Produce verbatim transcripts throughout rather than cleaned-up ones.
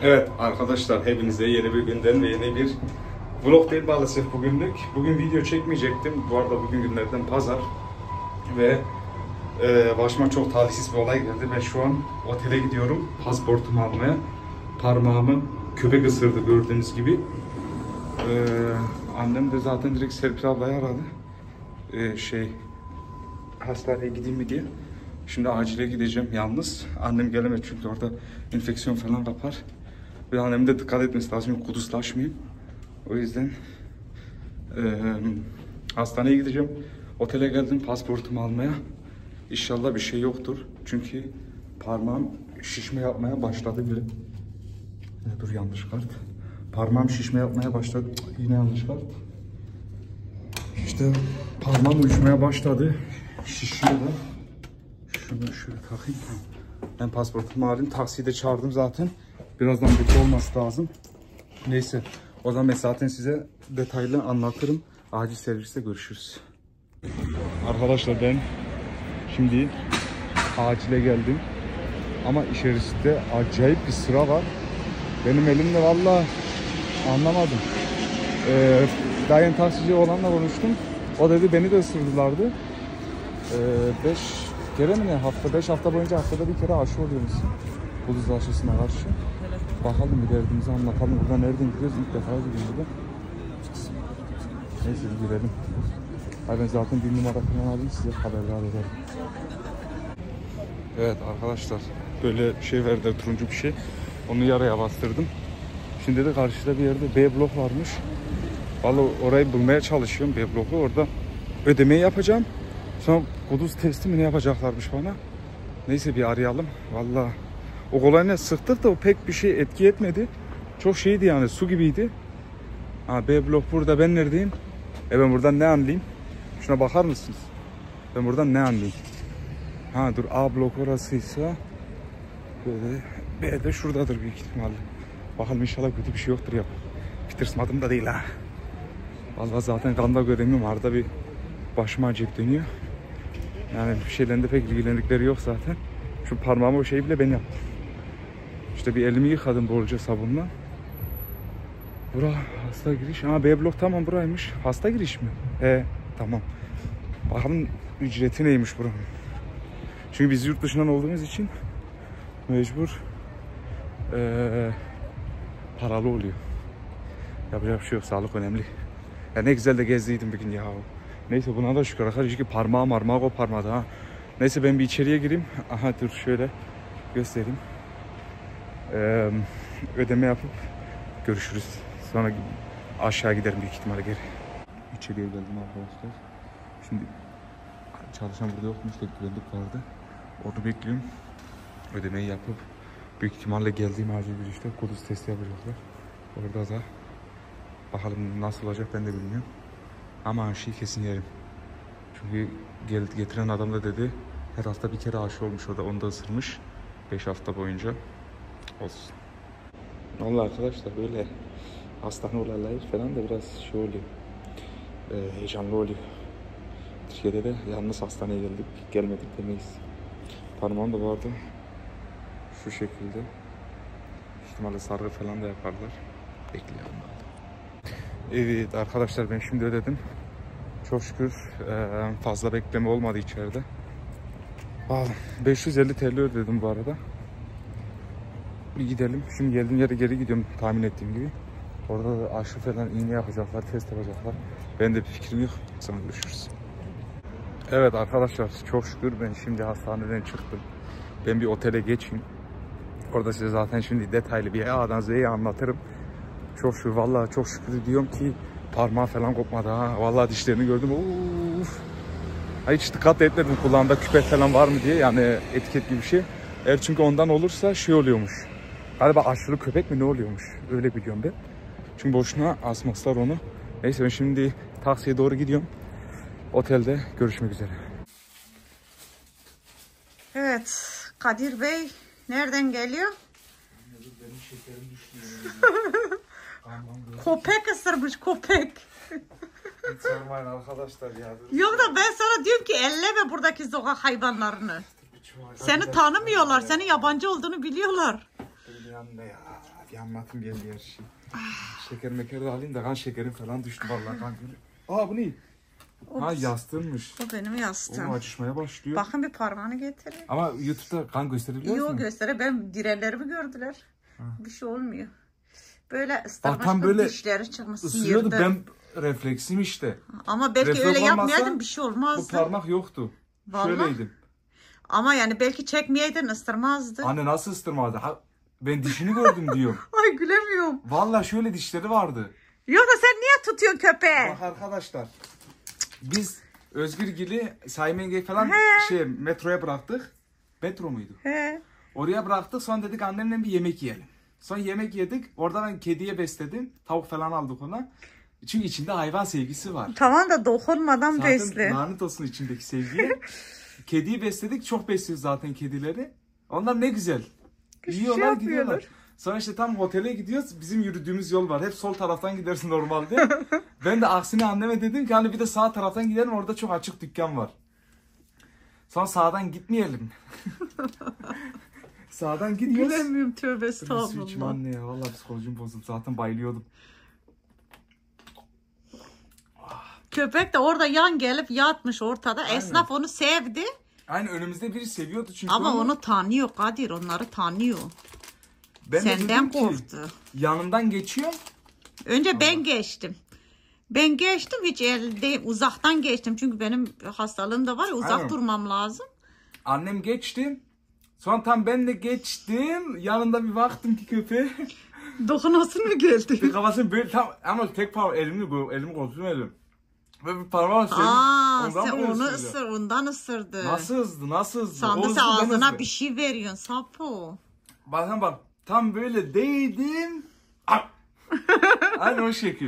Evet arkadaşlar, hepinize yeni bir günden ve yeni bir vlog değil maalesef bugünlük. Bugün video çekmeyecektim. Bu arada bugün günlerden pazar ve e, başıma çok talihsiz bir olay geldi. Ben şu an otele gidiyorum pasaportumu almaya. Parmağımı köpek ısırdı gördüğünüz gibi. E, annem de zaten direkt Serpil ablayı aradı. E, şey hastaneye gideyim mi diye. Şimdi acile gideceğim yalnız. Annem gelemez çünkü orada enfeksiyon falan kapar. Ve annem de dikkat etmesi lazım, kuduzlaşmayayım. O yüzden e, hastaneye gideceğim. Otele geldim pasaportumu almaya. İnşallah bir şey yoktur. Çünkü parmağım şişme yapmaya başladı bile. Ne dur, yanlış kart. Parmağım şişme yapmaya başladı. Yine yanlış kart. İşte parmağım uyuşmaya başladı. Şişiyor da. Şunu şöyle takayım. Ben pasaportumu alayım. Taksiyi de çağırdım zaten. Birazdan bitti olması lazım. Neyse. O zaman ben zaten size detaylı anlatırım. Acil serviste görüşürüz. Arkadaşlar ben şimdi acile geldim. Ama içerisinde acayip bir sıra var. Benim elimde vallahi anlamadım. Ee, Dayan taksici olanla konuştum. O dedi beni de ısırdılardı. Ee, beş kere mi ne? Hafta, beş hafta boyunca haftada bir kere aşı oluyormuş. Kuduz aşısına karşı. Bakalım bir derdimizi anlatalım. Burada nereden gidiyoruz? İlk defa gidiyoruz burada. Neyse bir girelim. Hayır, ben zaten bir numara falan alayım, size haberdar ederim. Evet arkadaşlar, böyle bir şey verdiler, turuncu bir şey. Onu yaraya bastırdım. Şimdi de karşıda bir yerde B blok varmış. Vallahi orayı bulmaya çalışıyorum, B bloku. Orada ödemeyi yapacağım. Sonra kuduz testi mi ne yapacaklarmış bana. Neyse bir arayalım. Vallahi o kolonya sıktık da o pek bir şey etki etmedi. Çok şeydi yani, su gibiydi. Ha, B blok burada, ben neredeyim? E ben buradan ne anlayayım? Şuna bakar mısınız? Ben buradan ne anlayayım? Ha dur, A blok orasıysa böyle, B de şuradadır büyük ihtimalle. Bakalım, inşallah kötü bir şey yoktur ya. Bitirmadım da değil ha. Vallahi zaten kanda göremiyorum, arada bir başıma acayip dönüyor. Yani bir şeylerinde pek ilgilendikleri yok zaten. Şu parmağıma o şeyi bile ben yaptım. İşte bir elimi yıkadım bolca sabunla. Bura hasta giriş. Ha, B blok tamam, buraymış. Hasta giriş mi? He tamam. Bakalım ücreti neymiş buranın. Çünkü biz yurt dışından olduğumuz için mecbur ee, paralı oluyor. Yapacak bir şey yok, sağlık önemli. Ya ne güzel de gezdiydim bir gün ya. Neyse buna da şükür arkadaşlar ki parmağı marmağı koparmadı ha. Neyse ben bir içeriye gireyim. Aha dur şöyle göstereyim. Ee, ödeme yapıp görüşürüz. Sonra aşağı giderim büyük ihtimalle geri. İçeriye geldim arkadaşlar. Şimdi çalışan burada yokmuş da güvenlik vardı. Orada bekliyorum. Ödemeyi yapıp büyük ihtimalle geldiğim acil bir işte kuduz testi yapacaklar. Orada da bakalım nasıl olacak ben de bilmiyorum. Ama aşıyı kesin yerim. Çünkü getiren adam da dedi her hafta bir kere aşı olmuş, o da onu da ısırmış. beş hafta boyunca olsun. Vallahi arkadaşlar böyle hastane olayları falan da biraz şey oluyor. Ee, heyecanlı oluyor. Türkiye'de de yalnız hastaneye geldik, gelmedik demeyiz. Parmağım da vardı. Şu şekilde. İhtimalle sargı falan da yaparlar. Bekliyorum. Evet arkadaşlar, ben şimdi ödedim. Çok şükür fazla bekleme olmadı içeride. beş yüz elli TL ödedim bu arada. Bir gidelim. Şimdi geldiğim yere geri gidiyorum tahmin ettiğim gibi. Orada da aşı falan, iğne yapacaklar, test yapacaklar. Ben de bir fikrim yok. Sonra görüşürüz. Evet arkadaşlar, çok şükür ben şimdi hastaneden çıktım. Ben bir otele geçeyim. Orada size zaten şimdi detaylı bir A'dan Z'ye anlatırım. Çok şükür, vallahi çok şükür diyorum ki parmağı falan kopmadı ha. Vallahi dişlerini gördüm. Uf. Hiç dikkat etmedim kulağımda küpe falan var mı diye, yani etiket gibi bir şey. Eğer çünkü ondan olursa şey oluyormuş. Galiba aşırı köpek mi ne oluyormuş. Öyle biliyorum ben. Çünkü boşuna asmaslar onu. Neyse ben şimdi taksiye doğru gidiyorum. Otelde görüşmek üzere. Evet, Kadir Bey nereden geliyor? Benim şekerim düştü. Köpek ısırmış, köpek. Hiç sormayın arkadaşlar ya. Yok da ben sana diyorum ki elleme buradaki sokak hayvanlarını. Seni tanımıyorlar, senin yabancı olduğunu biliyorlar. Ay anne ya. Bir anlatım geldi her şey. Şeker meker de alayım da kan şekerim falan düştü vallahi kan. Aa bu ne? Ha Ops. yastığınmış. Bu benim yastığım. O açışmaya başlıyor. Bakın bir parmağını getirin. Ama YouTube'da kan gösterebiliyor musun? Yok göstere. Ben direlerimi gördüler. Ha. Bir şey olmuyor. Böyle Bak ısırmış tam böyle dişleri çıkmış. ısırıyordu Sıyırdı. ben refleksim işte. Ama belki Refleks öyle olmasa yapmayaydın bir şey Bu olmazdı. parmak yoktu. Vallahi. Şöyleydim. Ama yani belki çekmeyeydin ısırmazdı. Anne nasıl ıstırmadı? Ha, ben dişini gördüm diyorum. Ay gülemiyorum. Vallahi şöyle dişleri vardı. Yok da sen niye tutuyorsun köpeği? Bak arkadaşlar. Biz Özgürgil'i Saymenge'yi falan He. şey metroya bıraktık. Metro muydu? He. Oraya bıraktık. Sonra dedik annemle bir yemek yiyelim. Sonra yemek yedik. Orada ben kediye besledim. Tavuk falan aldık ona. Çünkü içinde hayvan sevgisi var. Tamam da dokunmadan Zaten besle. lanet olsun içindeki sevgiye. Kediyi besledik. Çok besliyoruz zaten kedileri. Onlar ne güzel. Bir şey Yiyorlar yapmıyorlar. gidiyorlar. Sonra işte tam otele gidiyoruz. Bizim yürüdüğümüz yol var. Hep sol taraftan gidersin normalde. Ben de aksine anneme dedim ki hani bir de sağ taraftan gidelim. Orada çok açık dükkan var. Sonra sağdan gitmeyelim. Sağdan gidiyoruz. Gülemiyorum tövbe Bir su içim estağfurullah. anne ya. Vallahi psikolojim bozuldu. Zaten bayılıyordum. Köpek de orada yan gelip yatmış ortada. Esnaf onu sevdi. Aynı önümüzde biri seviyordu çünkü. Ama onu tanıyor Kadir. Onları tanıyor. ben de dedim Senden ki, korktu. yanından geçiyorum. Önce ben geçtim. Ben geçtim hiç elde uzaktan geçtim. Çünkü benim hastalığım da var ya uzak Aynen. durmam lazım. Annem geçti. Sonra tam ben de geçtim. Yanında bir baktım ki köpeğe. Dokunasın mı geldi? Bir kafasını böyle tam ama tek parmak elimi koy, elimi koysun elim. Böyle bir parmağım senin. Aa, ondan sen böyle onu ısırdı. ısır, ondan ısırdı. Nasıl hızlı, nasıl hızlı? Sandı O sen hızlı, ben ağzına hızlı. bir şey veriyorsun sapo. Bakın bak tam böyle değdim. Ah! Aynı o şekil.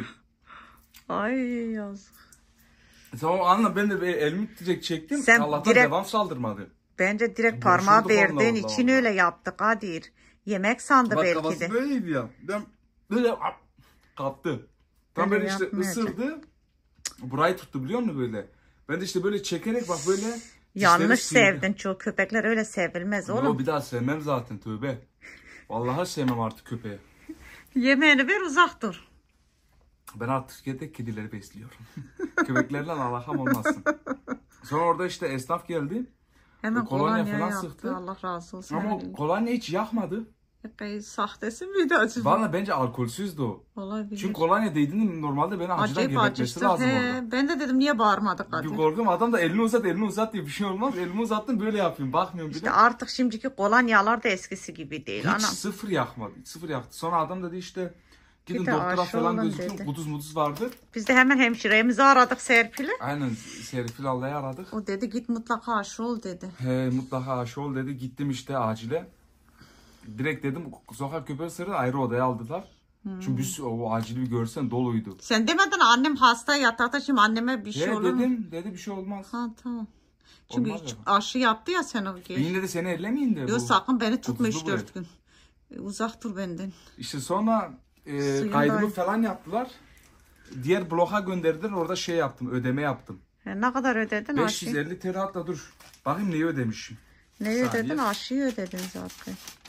Ay yazık. Sonra o anla ben de böyle elimi direkt çektim. Sen Allah'tan direkt- devam saldırmadı. Bence direkt Boşuldu parmağı vallahi, verdiğin vallahi, için vallahi. öyle yaptı Kadir. Yemek sandı Bak belki kafası de. böyleydi ya. Ben böyle ah! kaptı. Tam Öyle böyle işte yapmayacak. ısırdı. Burayı tuttu biliyor musun böyle? Ben de işte böyle çekerek bak böyle. dişleri Yanlış sıyırdı. sevdin çok. Köpekler öyle sevilmez Yo, oğlum. bir daha sevmem zaten tövbe. Vallahi sevmem artık köpeği. Yemeğini ver uzak dur. Ben artık Türkiye'de kedileri besliyorum. Köpeklerle alakam olmasın. Sonra orada işte esnaf geldi. Hemen Kolonya kolonya, falan yaptı. sıktı. Allah razı olsun. Ama o kolonya hiç yakmadı. Epey sahtesi miydi acaba? Valla bence alkolsüzdü o. Olabilir. Çünkü kolonya değdiğinde normalde beni acıdan Acayip gebertmesi acısı. lazım He, orada. ben de dedim niye bağırmadık Kadir? Bir korkuyorum adam da elini uzat elini uzat diye bir şey olmaz. Elimi uzattım böyle yapıyorum bakmıyorum bile. İşte artık şimdiki kolonyalar da eskisi gibi değil Hiç anam. sıfır yakmadı. Sıfır yaktı. Sonra adam dedi işte gidin Bir de doktora aşı falan olun gözüküyor. dedi. Kuduz muduz vardır. Biz de hemen hemşiremizi aradık Serpil'i. Aynen Serpil Allah'ı aradık. O dedi git mutlaka aşı ol dedi. He, mutlaka aşı ol dedi. Gittim işte acile. Direkt dedim sokak köpeği ısırdı ayrı odaya aldılar. Hmm. Çünkü bir, o acili bir görsen doluydu. Sen demedin annem hasta yatakta şimdi anneme bir şey He, olur mu? dedim dedi bir şey olmaz. Ha tamam. Çünkü Olmaz hiç ya. aşı yaptı ya sen o geç. Yine de seni ellemeyin de. Yok bu. sakın beni tutma Kuduzlu üç dört gün. E, uzak dur benden. İşte sonra e, Suyun kaydımı da- falan yaptılar. Diğer bloka gönderdiler orada şey yaptım ödeme yaptım. E, ne kadar ödedin beş aşıyı? yüz elli T L hatta dur. Bakayım neyi ödemişim. Ne Saniye. ödedin? Aşıyı ödedin zaten.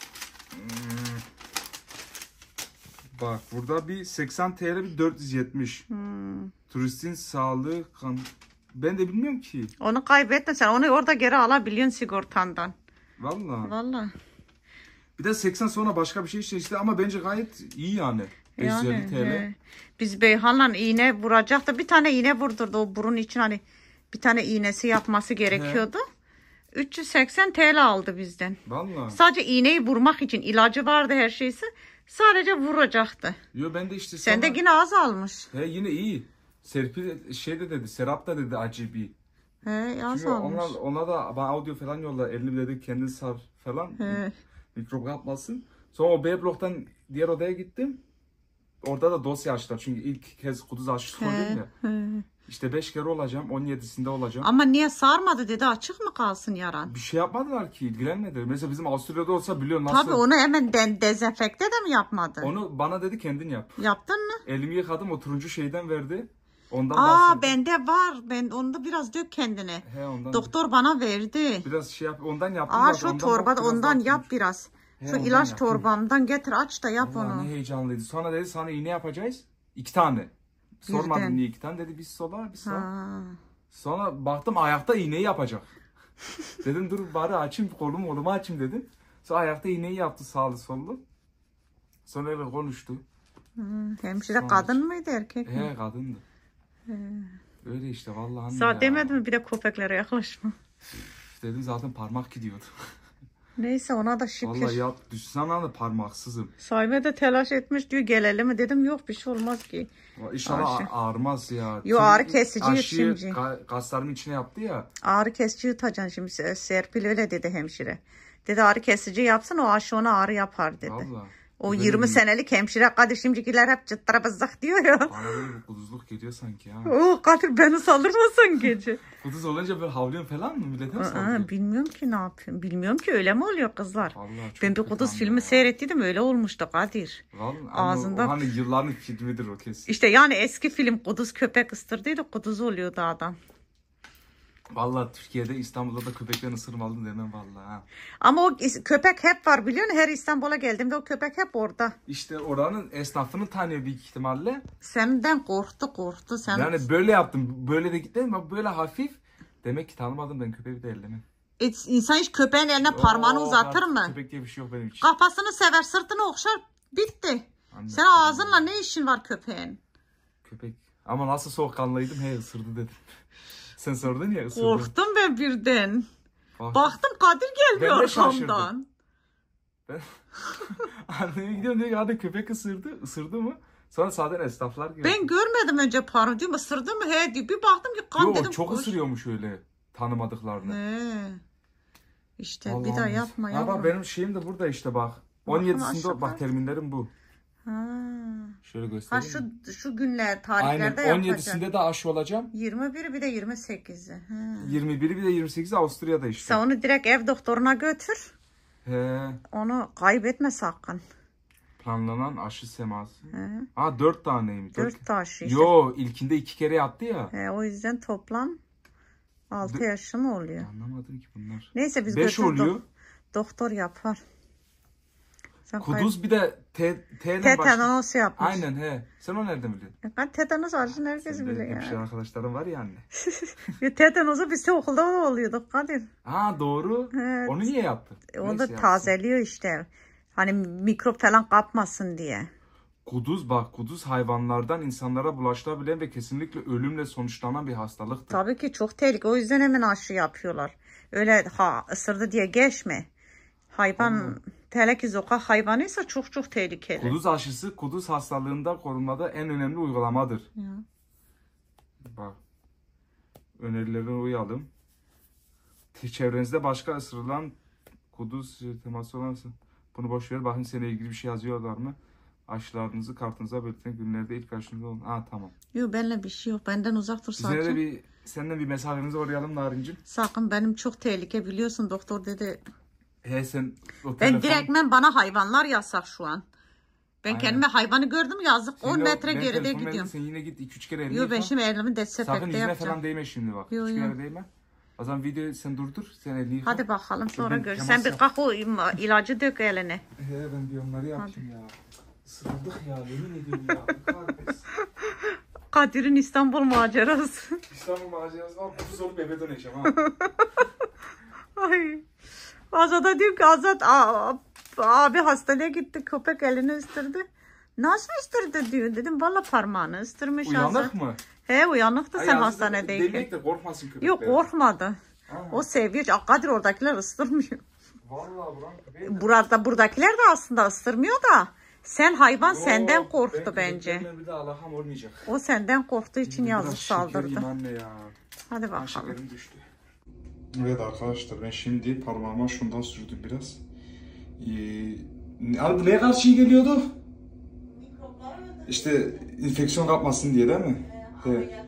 Bak burada bir seksen T L bir dört yüz yetmiş. Hmm. Turistin sağlığı kan... Ben de bilmiyorum ki. Onu kaybettin sen. Onu orada geri alabiliyorsun sigortandan. Vallahi. Vallahi. Bir de seksen sonra başka bir şey işte, işte ama bence gayet iyi yani. beş yüz elli Yani, T L. he. Biz Beyhan'la iğne vuracaktı. Bir tane iğne vurdurdu o burun için hani bir tane iğnesi yapması gerekiyordu. üç yüz seksen T L aldı bizden. Vallahi. Sadece iğneyi vurmak için ilacı vardı her şeysi. Sadece vuracaktı. Yo ben de işte Sen de sonra- yine az almış. He yine iyi. Serpil şey de dedi, Serap da dedi acıbi. He az Çünkü almış. onlar, ona da bana audio falan yolla. Elini dedi kendin sar falan. He. Mikrop kapmasın. Sonra o B bloktan diğer odaya gittim. Orada da dosya açtılar. Çünkü ilk kez kuduz aşısı He, oldum ya. he. İşte beş kere olacağım. on yedisinde olacağım. Ama niye sarmadı dedi açık mı kalsın yaran? Bir şey yapmadılar ki. ilgilenmediler. Mesela bizim Avusturya'da olsa biliyor nasıl. Tabii onu hemen de dezenfekte de mi yapmadı? Onu bana dedi kendin yap. Yaptın mı? Elimi yıkadım. O turuncu şeyden verdi. Ondan Aa bahsettim. bende var. Ben onu da biraz dök kendine. He ondan. Doktor bana verdi. Biraz şey yap. Ondan yaptım. Aa biraz, şu ondan torbada bak, biraz ondan daha yap turuncu. biraz. He, Şu ondan ilaç yapayım. torbamdan getir aç da yap Vallahi onu. ne heyecanlıydı. Sonra dedi sana iğne yapacağız. İki tane. Sormadım Birden. niye iki tane, dedi biz sola biz sağa. Ha. Sonra baktım ayakta iğneyi yapacak. Dedim dur bari açayım kolumu kolumu açayım dedim. Sonra ayakta iğneyi yaptı sağlı sollu. Sonra öyle konuştu. Hmm, hemşire Sonra- kadın mıydı erkek mi? He kadındı. Öyle işte vallahi anne Sağ ya. demedi mi bir de köpeklere yaklaşma. Dedim zaten parmak gidiyordu. Neyse ona da şükür. Vallahi yap düşsen anda parmaksızım. Sahibi de telaş etmiş diyor gelelim mi dedim yok bir şey olmaz ki. İnşallah Aşı. ağrımaz ya. Yo, Tüm ağrı kesici aşıyı şimdi. ka- kaslarımın içine yaptı ya. Ağrı kesici yutacaksın şimdi Serpil öyle dedi hemşire. Dedi ağrı kesici yapsın o aşı ona ağrı yapar dedi. Vallahi. O Benim- yirmi senelik hemşire Kadir şimdikiler hep cıttıra bızdık diyor ya. Bana böyle bir kuduzluk geliyor sanki ya. Oh Kadir beni saldırmasın gece. Kuduz olunca böyle havlıyorsun falan mı? Millete mi Aa, saldırıyor? bilmiyorum ki ne yapayım. Bilmiyorum ki öyle mi oluyor kızlar? Vallahi çok Ben bir kötü Kuduz anne filmi ya. seyrettiydim öyle olmuştu Kadir. Vallahi Ağzında- Ağzında... O, hani yılların filmidir o kesin. İşte yani eski film Kuduz köpek ısırdıydı Kuduz oluyordu adam. Vallahi Türkiye'de İstanbul'da da köpekten ısırmadım demem vallahi ha. Ama o is- köpek hep var biliyor musun? Her İstanbul'a geldiğimde o köpek hep orada. İşte oranın esnafını tanıyor büyük ihtimalle. Senden korktu korktu. Sen Yani böyle yaptım. Böyle de gitmedim ama böyle hafif. Demek ki tanımadım ben köpeği de ellemem. E, insan hiç köpeğin eline parmağını Oo, uzatır artık mı? Köpek diye bir şey yok benim için. Kafasını sever sırtını okşar bitti. Anne, Sen ağzınla ne işin var köpeğin? Köpek. Ama nasıl soğukkanlıydım he ısırdı dedim. Sen sordun ya ısırdı. Korktum ben birden. Bak, Baktım Kadir gelmiyor Ben de şaşırdım. arkamdan. ben... Anneme gidiyorum diyor ki hadi köpek ısırdı. Isırdı mı? Sonra zaten esnaflar geldi. Ben görmedim önce parı diyorum ısırdı mı he diyor. Bir baktım ki kan Yo, dedim. çok koş. ısırıyormuş öyle tanımadıklarını. He. İşte Vallahi bir daha anladım. yapma Ha yavrum. bak benim şeyim de burada işte bak. on yedisinde aşağıda. bak terminlerim bu. Ha. Şöyle Ha göstereyim. şu şu günler Aynen tarihlerde on yapacak. yedisinde de aşı olacağım. yirmi biri bir de yirmi sekizi. Ha. yirmi biri bir de yirmi sekizi Avusturya'da işte. Sen onu direkt ev doktoruna götür. He, Onu kaybetme sakın. planlanan aşı seması. He. Ha dört taneymiş. Dört. Dört taş işte. Yo ilkinde iki kere yaptı ya. He, o yüzden toplam altı yaşın oluyor. Anlamadım ki bunlar. Neyse biz Beş götür oluyor. dok- doktor yapar. Sen Kuduz bir de T, T'yle kay- başlıyor. tetanos yapmış. Aynen he. Sen o nereden biliyorsun? Ben tetanos acını herkes Senin de biliyor hemşire ya. arkadaşların var ya anne. Bir tetanosu biz de okulda oluyorduk Kadir. Ha doğru. Evet. Onu niye yaptı? O Neyse, da yapsın. tazeliyor işte. Hani mikrop falan kapmasın diye. Kuduz bak kuduz hayvanlardan insanlara bulaşabilen ve kesinlikle ölümle sonuçlanan bir hastalıktır. Tabii ki çok tehlikeli. O yüzden hemen aşı yapıyorlar. Öyle ha ısırdı diye geçme. Hayvan hele ki sokak hayvanıysa çok çok tehlikeli. Kuduz aşısı kuduz hastalığında korunmada en önemli uygulamadır. Ya. Bak. Önerilerine uyalım. Çevrenizde başka ısırılan kuduz teması olansa bunu boş ver. Bakın seninle ilgili bir şey yazıyorlar mı? Aşılarınızı kartınıza belirten günlerde ilk aşınızda olun. Aa tamam. Yok benimle bir şey yok. Benden uzak dur Biz yine de sadece. bir senden bir mesafemizi orayalım Narincim. Sakın benim çok tehlike biliyorsun doktor dedi. He sen o Ben telefon- direktmen bana hayvanlar yasak şu an. Ben Aynen. kendime hayvanı gördüm yazık Senin on o- metre ben geride telefonu gidiyorum. verdim, Sen yine git iki üç kere elini Yok ben yıka. şimdi elimi de Sakın sepette yüzüne yapacağım. falan değme şimdi bak. Yo, Hiçbir yo. yere değme. O zaman videoyu sen durdur. Sen elini yıka. Hadi bakalım sonra Ben gör. temas Sen bir yap- kalk o im- ilacı dök eline. He ben bir onları yapayım ya. Isırıldık ya yemin ediyorum ya. Kahretsin. Kadir'in İstanbul macerası. İstanbul macerası var. Kuduz olup eve döneceğim ha. Ay. Azat'a diyorum ki Azat a- abi hastaneye gitti köpek elini ısırdı. Nasıl ısırdı diyor. Dedim valla parmağını ısırmış Azat. Uyanık mı? He uyanıktı sen Ay, hastanedeyken. Demek de korkmasın köpekler. Yok korkmadı. Ha. O seviyor. Kadir oradakiler ısırmıyor. Vallahi buran köpeği. Burada buradakiler de aslında ısırmıyor da sen hayvan Yo, senden korktu ben bence. köpeklerle bir de alakam olmayacak. O senden korktuğu için Biraz yazık şeker saldırdı. yiyeyim anne ya. Hadi Ben bakalım. şekerim düştü. Evet arkadaşlar ben şimdi parmağıma şundan sürdüm biraz. Ee, abi bu neye karşı iyi geliyordu? İşte enfeksiyon kapmasın diye değil mi? He.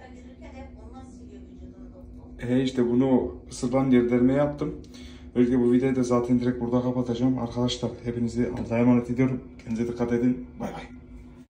He işte bunu ısırgan yerlerime yaptım. Böylelikle bu videoyu da zaten direkt burada kapatacağım. Arkadaşlar hepinizi Allah'a emanet ediyorum. Kendinize dikkat edin. Bay bay.